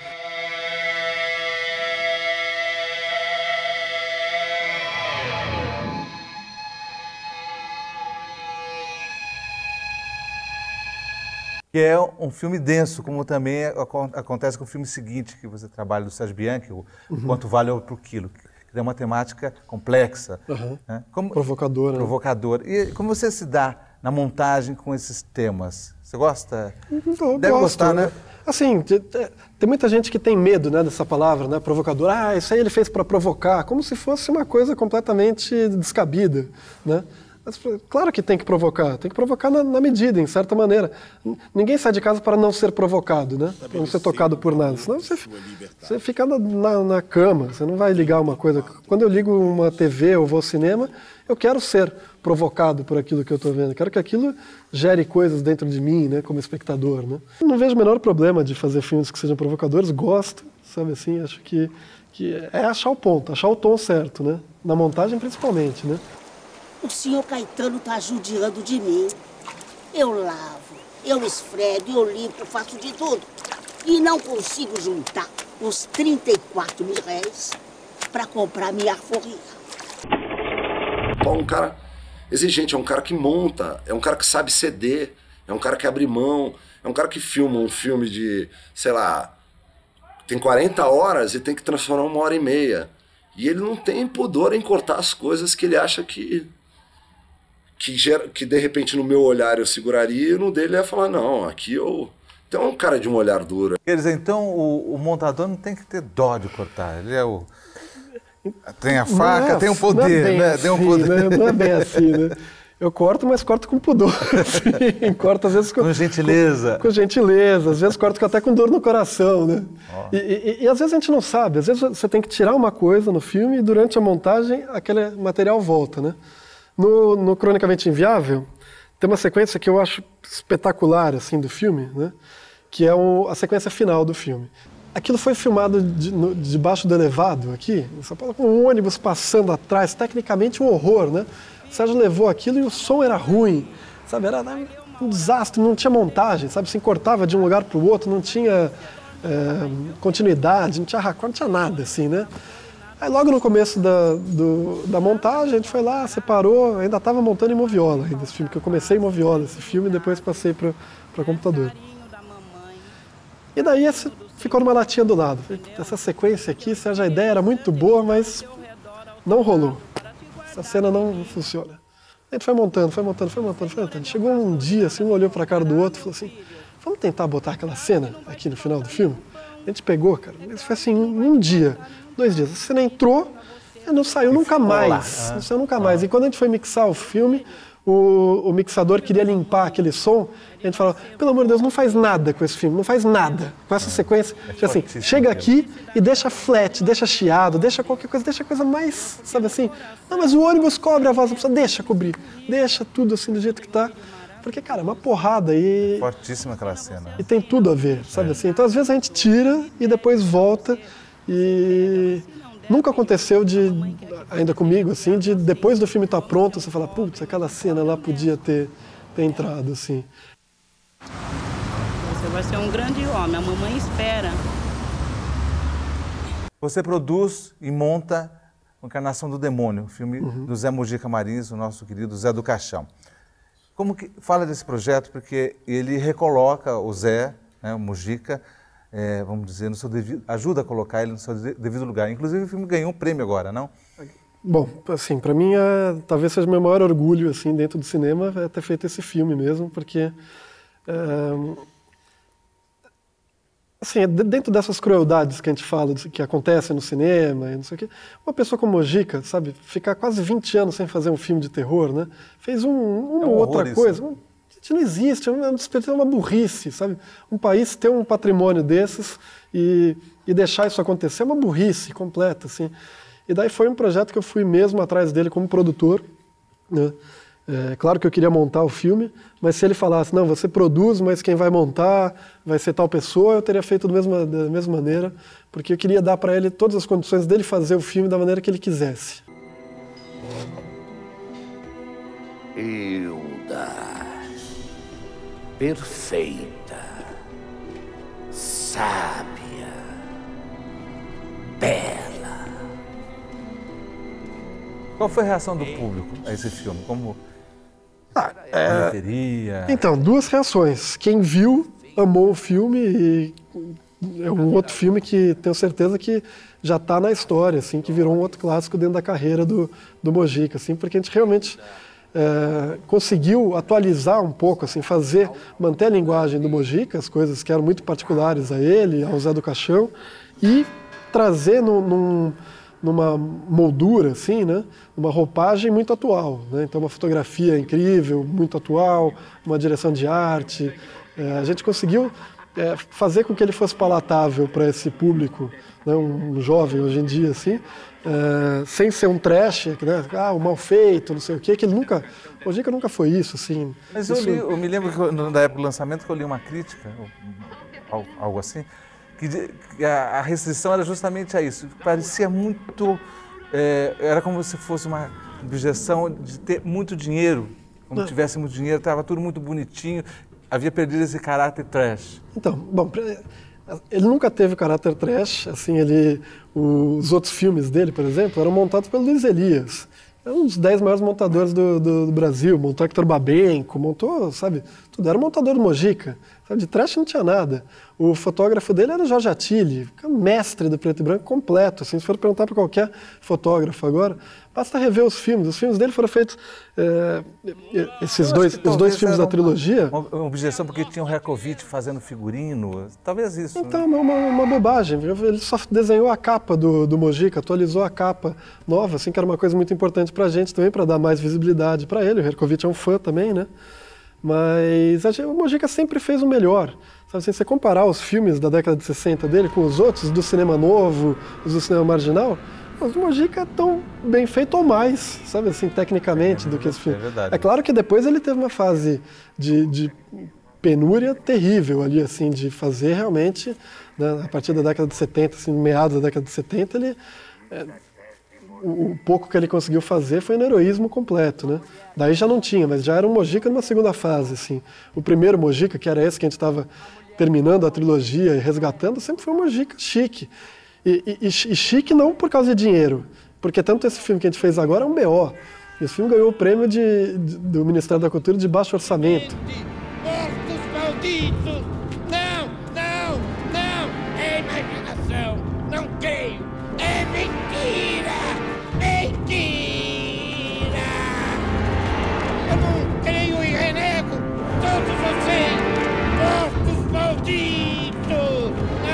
Que é um filme denso, como também acontece com o filme seguinte que você trabalha, do Sérgio Bianchi, o uhum. Quanto Vale o Quilo, que tem uma temática complexa. Uhum. Né? Como, provocadora. Provocadora. E como você se dá na montagem com esses temas? Você gosta? Eu Deve gosto, gostar, né? Assim, tem muita gente que tem medo, né, dessa palavra, né, provocador. Ah, isso aí ele fez para provocar, como se fosse uma coisa completamente descabida, né? Mas, claro que tem que provocar, tem que provocar na, na medida, em certa maneira. Ninguém sai de casa para não ser provocado, né? Para não ser tocado por nada. Senão você, você fica na, na, na cama, você não vai ligar uma coisa. Quando eu ligo uma T V ou vou ao cinema, eu quero ser provocado por aquilo que eu estou vendo. Quero que aquilo gere coisas dentro de mim, né, como espectador, né? Não vejo o menor problema de fazer filmes que sejam provocadores, gosto, sabe assim, acho que, que é achar o ponto, achar o tom certo, né? Na montagem principalmente, né? O senhor Caetano está judiando de mim. Eu lavo, eu esfrego, eu limpo, faço de tudo. E não consigo juntar os trinta e quatro mil réis para comprar minha alforria. Paulo é um cara exigente, é um cara que monta, é um cara que sabe ceder, é um cara que abre mão, é um cara que filma um filme de, sei lá, tem quarenta horas e tem que transformar uma hora e meia. E ele não tem pudor em cortar as coisas que ele acha que... Que, gera, que de repente no meu olhar eu seguraria e no dele ia falar, não, aqui eu... Então é um cara de um olhar duro. Quer dizer, então o, o montador não tem que ter dó de cortar, ele é o... Tem a faca, é, tem o poder, é né? Assim, tem um poder. Né? Não é bem assim, né? Eu corto, mas corto com pudor. Assim. Corto às vezes com... Com gentileza. Com, com gentileza, às vezes corto até com dor no coração, né? Oh. E, e, e às vezes a gente não sabe, às vezes você tem que tirar uma coisa no filme e durante a montagem aquele material volta, né? No, no Cronicamente Inviável, tem uma sequência que eu acho espetacular assim, do filme, né? Que é o, a sequência final do filme. Aquilo foi filmado de, no, debaixo do elevado aqui, em São Paulo, com um ônibus passando atrás, tecnicamente um horror, né? O Sérgio levou aquilo e o som era ruim, sabe? Era um desastre, não tinha montagem, sabe? Se cortava de um lugar para o outro, não tinha é, continuidade, não tinha raccord, não tinha nada, assim, né? Aí logo no começo da, do, da montagem, a gente foi lá, separou, ainda estava montando em moviola ainda esse filme, que eu comecei em moviola esse filme e depois passei para para computador. E daí esse, ficou numa latinha do lado. Essa sequência aqui, Sérgio, a ideia era muito boa, mas não rolou. Essa cena não funciona. A gente foi montando, foi montando, foi montando, foi montando. Chegou um dia, assim, um olhou para a cara do outro e falou assim, vamos tentar botar aquela cena aqui no final do filme? A gente pegou, cara, mas foi assim, um dia, dois dias. A cena entrou e não saiu nunca mais. Não saiu nunca mais. E quando a gente foi mixar o filme, o, o mixador queria limpar aquele som, e a gente falou, pelo amor de Deus, não faz nada com esse filme, não faz nada com essa sequência. É assim, chega aqui e deixa flat, deixa chiado, deixa qualquer coisa, deixa a coisa mais, sabe assim, não, mas o ônibus cobre a voz da pessoa, deixa cobrir, deixa tudo assim do jeito que tá. Porque, cara, é uma porrada e... Fortíssima aquela cena. E tem tudo a ver, sabe é. assim? Então, às vezes, a gente tira e depois volta e... Nunca aconteceu de, ainda comigo, assim, de depois do filme estar pronto, você falar, putz, aquela cena lá podia ter, ter entrado, assim. Você vai ser um grande homem, a mamãe espera. Você produz e monta o Encarnação do Demônio, o filme uhum. do Zé Mujica Marins, o nosso querido Zé do Caixão. Como que fala desse projeto? Porque ele recoloca o Zé, né, o Mujica, É, vamos dizer, no seu devido, ajuda a colocar ele no seu devido lugar. Inclusive, o filme ganhou um prêmio agora, não? Bom, assim, para mim, é, talvez seja o meu maior orgulho, assim, dentro do cinema, é ter feito esse filme mesmo, porque, é, assim, dentro dessas crueldades que a gente fala, que acontecem no cinema, e não sei o quê, uma pessoa como Mujica, sabe, ficar quase vinte anos sem fazer um filme de terror, né, fez um, uma é um outra coisa... Um, Isso não existe, é uma burrice, sabe? Um país ter um patrimônio desses e, e deixar isso acontecer é uma burrice completa, assim. E daí foi um projeto que eu fui mesmo atrás dele como produtor, né? É, claro que eu queria montar o filme, mas se ele falasse, não, você produz, mas quem vai montar vai ser tal pessoa, eu teria feito da mesma, da mesma maneira, porque eu queria dar para ele todas as condições dele fazer o filme da maneira que ele quisesse. Hilda... perfeita, sábia, bela. Qual foi a reação do público a esse filme? Como ah, é... bilheteria? Então, duas reações. Quem viu, amou o filme e é um outro filme que tenho certeza que já está na história, assim, que virou um outro clássico dentro da carreira do, do Mujica, assim, porque a gente realmente... É, conseguiu atualizar um pouco, assim, fazer, manter a linguagem do Mujica, as coisas que eram muito particulares a ele, ao Zé do Caixão, e trazer no, num, numa moldura, assim, né, uma roupagem muito atual, né? Então uma fotografia incrível, muito atual, uma direção de arte. É, a gente conseguiu é, fazer com que ele fosse palatável para esse público, né, um, um jovem hoje em dia, assim, Uh, sem ser um trash, né? Ah, o mal feito, não sei o quê, que ele nunca, o Mujica nunca foi isso, assim. Mas isso... eu, li, eu me lembro que eu, da época do lançamento que eu li uma crítica, ou, algo assim, que, que a, a restrição era justamente a isso. Parecia muito, é, era como se fosse uma objeção de ter muito dinheiro, como se tivesse muito dinheiro, estava tudo muito bonitinho, havia perdido esse caráter trash. Então, bom, ele nunca teve caráter trash, assim, ele, os outros filmes dele, por exemplo, eram montados pelo Luiz Elias. É um dos dez maiores montadores do, do, do Brasil, montou Hector Babenco, montou, sabe, tudo, era um montador do Mujica, sabe, de trash não tinha nada. O fotógrafo dele era o Jorge Attili, mestre do preto e branco completo, assim, se for perguntar para qualquer fotógrafo agora, basta rever os filmes, os filmes dele foram feitos, é, esses dois, os dois filmes da trilogia... Uma, uma objeção porque tinha o Herkovitch fazendo figurino, talvez isso. Então, né? uma, uma bobagem, ele só desenhou a capa do, do Mujica, atualizou a capa nova, assim, que era uma coisa muito importante pra gente também, para dar mais visibilidade para ele, o Herkovitch é um fã também, né? Mas a gente, o Mujica sempre fez o melhor. Sabe, assim, você comparar os filmes da década de sessenta dele com os outros, do cinema novo, os do cinema marginal, os do Mujica estão bem feitos ou mais, sabe assim, tecnicamente, é, do que esse filme. É verdade. É claro que depois ele teve uma fase de, de penúria terrível ali, assim, de fazer realmente, né, a partir da década de setenta, assim, meados da década de setenta, ele... É, o pouco que ele conseguiu fazer foi no heroísmo completo, né? Daí já não tinha, mas já era um Mujica numa segunda fase, assim. O primeiro Mujica, que era esse que a gente estava terminando a trilogia e resgatando, sempre foi um Mujica chique. E, e, e chique não por causa de dinheiro, porque tanto esse filme que a gente fez agora é um B O. Esse filme ganhou o prêmio de, de, do Ministério da Cultura de baixo orçamento. Mortos malditos! Não, não, não! É imaginação! Não creio! É mentira! Mentira! Eu não creio e renego todos vocês! Mortos malditos!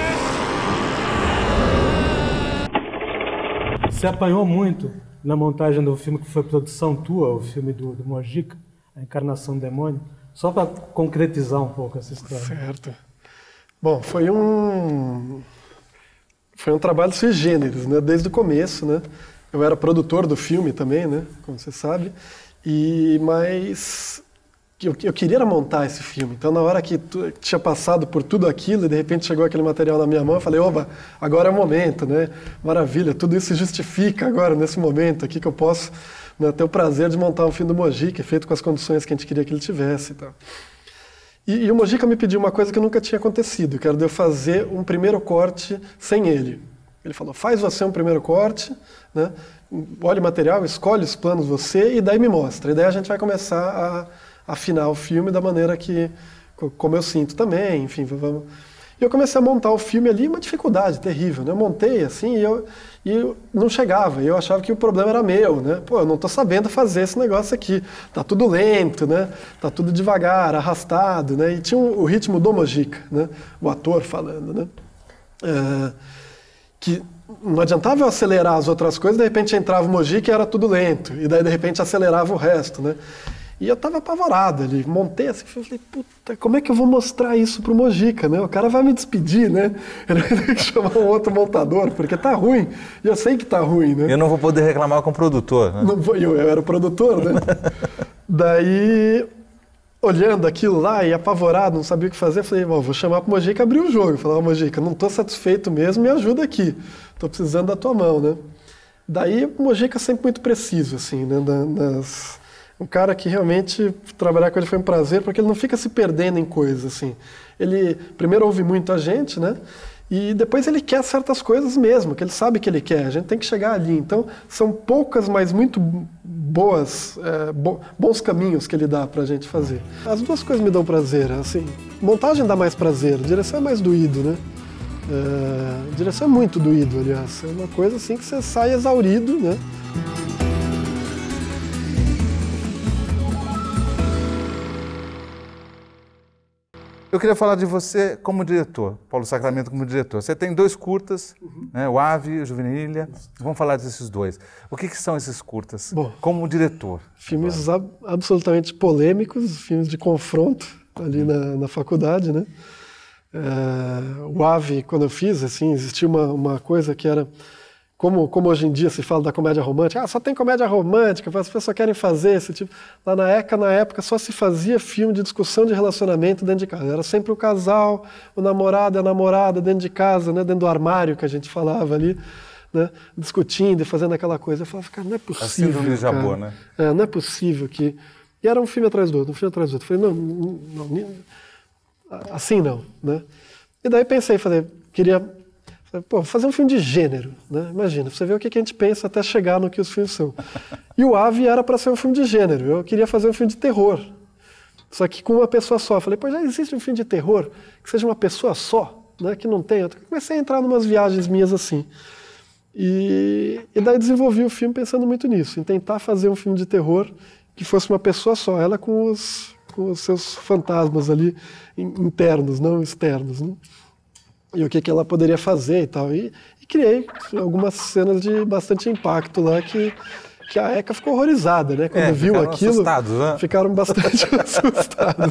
Ah! Você apanhou muito na montagem do filme que foi produção tua, o filme do, do Mojica, A Encarnação do Demônio, só para concretizar um pouco essa história. Certo. Bom, foi um foi um trabalho sui generis, né? Desde o começo, né? Eu era produtor do filme também, né? Como você sabe, e mas eu, eu queria montar esse filme. Então, na hora que tu, tinha passado por tudo aquilo e de repente chegou aquele material na minha mão, eu falei, oba, agora é o momento, né? Maravilha, tudo isso se justifica agora, nesse momento aqui que eu posso, né, ter o prazer de montar um filme do Mojica, feito com as condições que a gente queria que ele tivesse e tal. E, e o Mojica me pediu uma coisa que nunca tinha acontecido, que era de eu fazer um primeiro corte sem ele. Ele falou, faz você um primeiro corte, né? Olha o material, escolhe os planos você e daí me mostra. E daí a gente vai começar a afinar o filme da maneira que, como eu sinto também, enfim, vamos... E eu comecei a montar o filme ali, uma dificuldade terrível, né? Eu montei assim e eu, e eu não chegava, e eu achava que o problema era meu, né? Pô, eu não estou sabendo fazer esse negócio aqui, tá tudo lento, né? Tá tudo devagar, arrastado, né? E tinha o ritmo do Mojica, né? O ator falando, né? É, que não adiantava eu acelerar as outras coisas, de repente entrava o Mojica e era tudo lento, e daí de repente acelerava o resto, né? E eu estava apavorado ali, montei assim, falei, puta, como é que eu vou mostrar isso pro Mojica, né? O cara vai me despedir, né? Ele vai ter que chamar um outro montador, porque tá ruim, e eu sei que tá ruim, né? Eu não vou poder reclamar com o produtor, né? Não vou, eu, eu era o produtor, né? Daí, olhando aquilo lá e apavorado, não sabia o que fazer, falei, vou chamar pro Mojica abrir o jogo. Falei, ó, Mojica, não tô satisfeito mesmo, me ajuda aqui, tô precisando da tua mão, né? Daí, o Mojica sempre muito preciso, assim, né? Nas... Um cara que realmente trabalhar com ele foi um prazer, porque ele não fica se perdendo em coisas, assim. Ele primeiro ouve muito a gente, né? E depois ele quer certas coisas mesmo, que ele sabe que ele quer. A gente tem que chegar ali. Então, são poucas, mas muito boas, é, bo bons caminhos que ele dá pra gente fazer. As duas coisas me dão prazer, assim. Montagem dá mais prazer, direção é mais doído, né? É, direção é muito doído, aliás. É uma coisa assim que você sai exaurido, né? Eu queria falar de você como diretor, Paulo Sacramento como diretor. Você tem dois curtas, uhum. né, o Ave e o Juvenília. Vamos falar desses dois. O que, que são esses curtas Bom, como diretor? Filmes ab absolutamente polêmicos, filmes de confronto ali na, na faculdade, né? É, o Ave, quando eu fiz, assim, existia uma, uma coisa que era... Como, como hoje em dia se fala da comédia romântica, ah, só tem comédia romântica, as pessoas só querem fazer esse tipo. Lá na ECA, na época, só se fazia filme de discussão de relacionamento dentro de casa. Era sempre o casal, o namorado e a namorada dentro de casa, né, dentro do armário que a gente falava ali, né, discutindo e fazendo aquela coisa. Eu falava, cara, não é possível. Assim, cara. Jabô, né? É, não é possível que... E era um filme atrás do outro, um filme atrás do outro. Eu falei, não, não, não, assim não, né? E daí pensei, falei, queria... Pô, fazer um filme de gênero, né? Imagina, você vê o que a gente pensa até chegar no que os filmes são. E o Ave era para ser um filme de gênero, eu queria fazer um filme de terror. Só que com uma pessoa só. Falei, pô, já existe um filme de terror que seja uma pessoa só, né? Que não tenha. Comecei a entrar em umas viagens minhas assim. E, e daí desenvolvi o filme pensando muito nisso, em tentar fazer um filme de terror que fosse uma pessoa só, ela com os, com os seus fantasmas ali internos, não externos, né? E o que, que ela poderia fazer e tal. E, e criei algumas cenas de bastante impacto lá que, que a ECA ficou horrorizada, né? Quando é, viu aquilo, assustados, né? Ficaram bastante assustados.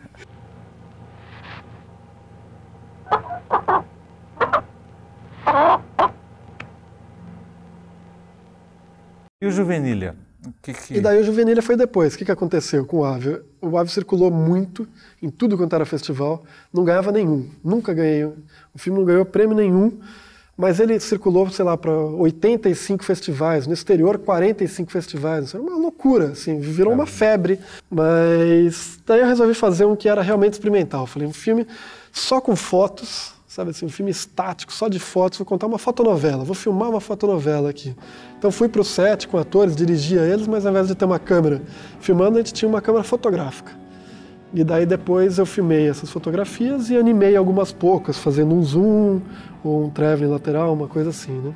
E o Juvenília? Que que... E daí o Juvenília foi depois. O que, que aconteceu com o Ave? O Ave circulou muito em tudo quanto era festival, não ganhava nenhum, nunca ganhei. O filme não ganhou prêmio nenhum, mas ele circulou, sei lá, para oitenta e cinco festivais, no exterior quarenta e cinco festivais. Era uma loucura, assim, virou uma febre. Mas daí eu resolvi fazer um que era realmente experimental. Falei, um filme só com fotos, sabe assim, um filme estático, só de fotos, vou contar uma fotonovela, vou filmar uma fotonovela aqui. Então fui para o set com atores, dirigia eles, mas ao invés de ter uma câmera filmando, a gente tinha uma câmera fotográfica. E daí depois eu filmei essas fotografias e animei algumas poucas, fazendo um zoom ou um traveling lateral, uma coisa assim, né?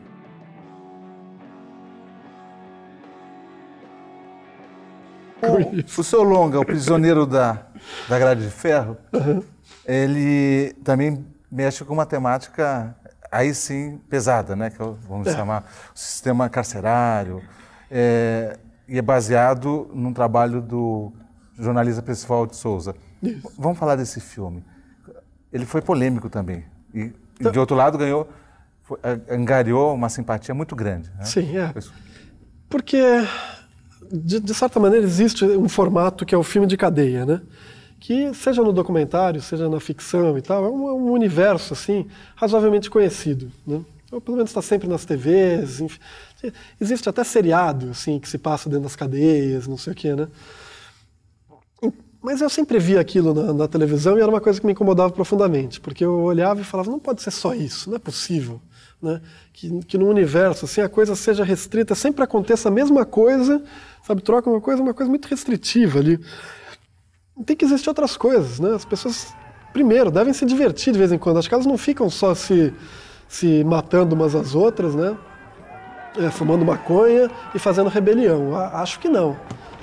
O, o seu longa, O Prisioneiro da, da Grade de Ferro, uhum. ele também mexe com uma temática, aí sim, pesada, né? Que vamos é. chamar o sistema carcerário, é, e é baseado num trabalho do jornalista Percival de Souza. Isso. Vamos falar desse filme. Ele foi polêmico também, e, então, e de outro lado ganhou, foi, angariou uma simpatia muito grande. Né? Sim, é. Porque... De, de certa maneira, existe um formato que é o filme de cadeia, né? Que, seja no documentário, seja na ficção e tal, é um, é um universo, assim, razoavelmente conhecido, né? Ou pelo menos está sempre nas T Vs, enfim. Existe até seriado, assim, que se passa dentro das cadeias, não sei o quê, né? Mas eu sempre via aquilo na, na televisão e era uma coisa que me incomodava profundamente, porque eu olhava e falava, não pode ser só isso, não é possível. Né? Que, que no universo assim, a coisa seja restrita, sempre aconteça a mesma coisa, sabe? Troca uma coisa, uma coisa muito restritiva ali. Tem que existir outras coisas, né? As pessoas, primeiro, devem se divertir de vez em quando. Acho que elas não ficam só se, se matando umas às outras, né? É, fumando maconha e fazendo rebelião. Acho que não.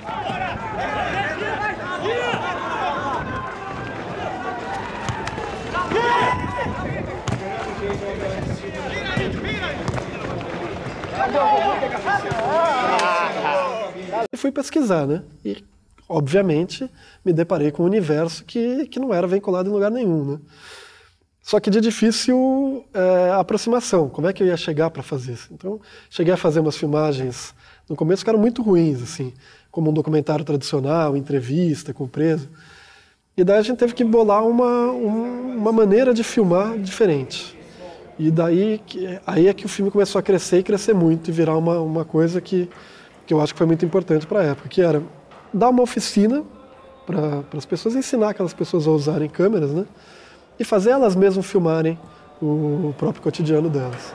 E fui pesquisar, né? E, obviamente, me deparei com um universo que, que não era vinculado em lugar nenhum, né? Só que de difícil é, aproximação. Como é que eu ia chegar para fazer isso? Então, cheguei a fazer umas filmagens no começo que eram muito ruins, assim, como um documentário tradicional, entrevista com o preso. E daí a gente teve que bolar uma, uma maneira de filmar diferente. E daí aí é que o filme começou a crescer e crescer muito e virar uma, uma coisa que, que eu acho que foi muito importante para a época, que era dar uma oficina para as pessoas, ensinar aquelas pessoas a usarem câmeras, né? E fazer elas mesmas filmarem o próprio cotidiano delas.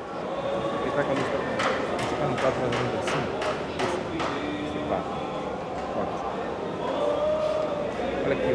Olha aqui,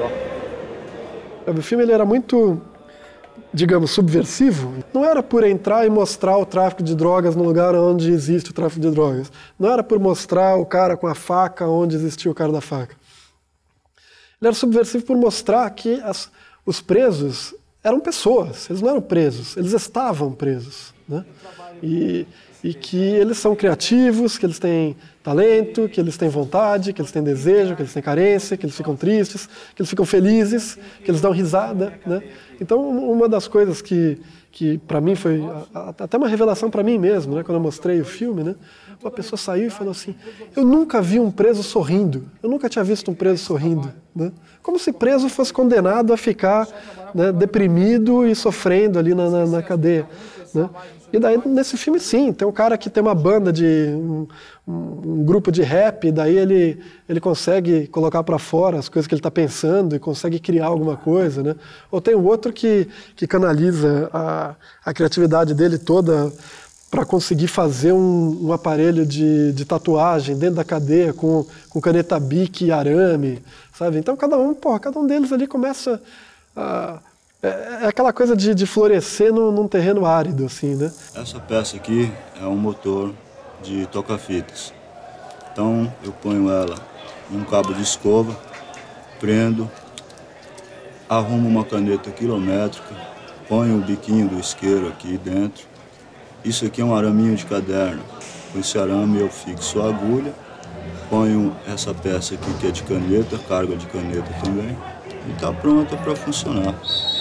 ó. O filme ele era muito, digamos, subversivo. Não era por entrar e mostrar o tráfico de drogas no lugar onde existe o tráfico de drogas. Não era por mostrar o cara com a faca onde existia o cara da faca. Ele era subversivo por mostrar que as, os presos eram pessoas, eles não eram presos, eles estavam presos, né? E, e que eles são criativos, que eles têm talento, que eles têm vontade, que eles têm desejo, que eles têm carência, que eles ficam tristes, que eles ficam felizes, que eles dão risada, né? Então, uma das coisas que, que para mim foi até uma revelação para mim mesmo, né? Quando eu mostrei o filme, né? Uma pessoa saiu e falou assim, eu nunca vi um preso sorrindo, eu nunca tinha visto um preso sorrindo, né? Como se preso fosse condenado a ficar, né, deprimido e sofrendo ali na, na, na cadeia, né? E daí, nesse filme, sim, tem um cara que tem uma banda de... um, um grupo de rap, e daí ele, ele consegue colocar para fora as coisas que ele está pensando e consegue criar alguma coisa, né? Ou tem o outro que, que canaliza a, a criatividade dele toda para conseguir fazer um, um aparelho de, de tatuagem dentro da cadeia com, com caneta Bic e arame, sabe? Então, cada um, porra, cada um deles ali começa a... É aquela coisa de, de florescer num, num terreno árido, assim, né? Essa peça aqui é um motor de toca-fitas. Então, eu ponho ela num cabo de escova, prendo, arrumo uma caneta quilométrica, ponho o biquinho do isqueiro aqui dentro. Isso aqui é um araminho de caderno. Com esse arame eu fixo a agulha, ponho essa peça aqui que é de caneta, carga de caneta também, e está pronta para funcionar.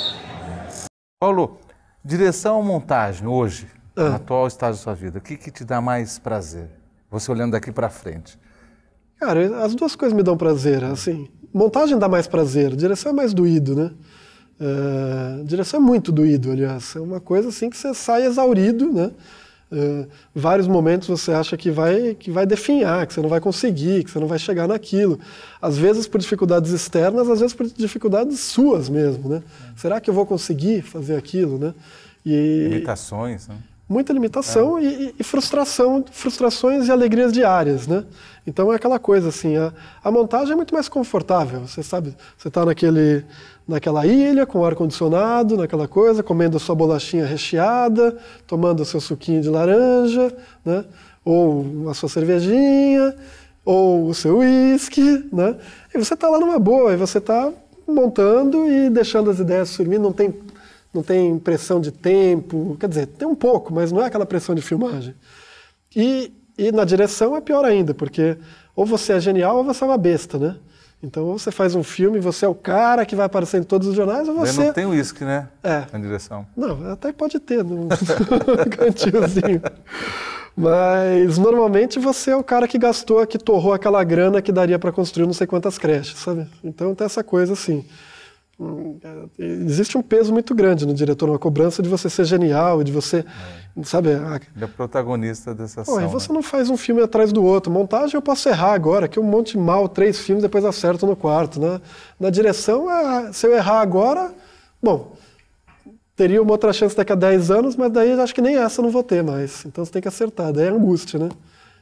Paulo, direção ou montagem hoje, ah. no atual estágio da sua vida, o que, que te dá mais prazer? Você olhando daqui para frente. Cara, as duas coisas me dão prazer, assim. Montagem dá mais prazer, direção é mais doído, né? É, direção é muito doído, aliás. É uma coisa assim que você sai exaurido, né? Uh, vários momentos você acha que vai, que vai definhar, que você não vai conseguir, que você não vai chegar naquilo. Às vezes por dificuldades externas, às vezes por dificuldades suas mesmo, né? Será que eu vou conseguir fazer aquilo, né? E, limitações, né? Muita limitação é. e, e frustração, frustrações e alegrias diárias, né? Então é aquela coisa assim, a, a montagem é muito mais confortável, você sabe, você está naquele, naquela ilha com ar-condicionado, naquela coisa, comendo a sua bolachinha recheada, tomando o seu suquinho de laranja, né? Ou a sua cervejinha, ou o seu uísque, né? E você está lá numa boa, e você está montando e deixando as ideias surgir, não tem... Não tem pressão de tempo, quer dizer, tem um pouco, mas não é aquela pressão de filmagem. E, e na direção é pior ainda, porque ou você é genial ou você é uma besta, né? Então, ou você faz um filme e você é o cara que vai aparecer em todos os jornais, ou você... Mas não tem uísque, né? É. Na direção. Não, até pode ter, num cantinhozinho. Mas, normalmente, você é o cara que gastou, que torrou aquela grana que daria para construir não sei quantas creches, sabe? Então, tem essa coisa assim... Existe um peso muito grande no diretor, uma cobrança de você ser genial, de você, é. sabe... A... Ele é protagonista dessa ação. Pô, e você né? não faz um filme atrás do outro. Montagem eu posso errar agora, que eu monte mal três filmes, depois acerto no quarto. Né? Na direção, é... se eu errar agora, bom, teria uma outra chance daqui a dez anos, mas daí acho que nem essa eu não vou ter mais. Então você tem que acertar, daí é angústia, né?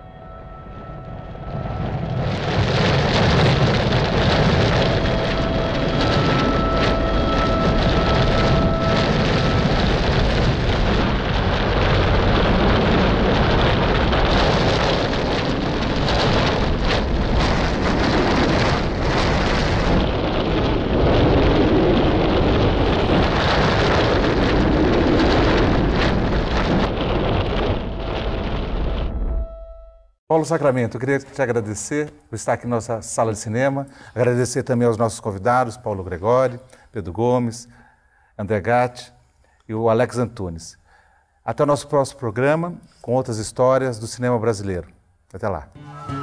Paulo Sacramento, eu queria te agradecer por estar aqui na nossa sala de cinema, agradecer também aos nossos convidados, Paulo Gregori, Pedro Gomes, André Gatti e o Alex Antunes. Até o nosso próximo programa, com outras histórias do cinema brasileiro. Até lá.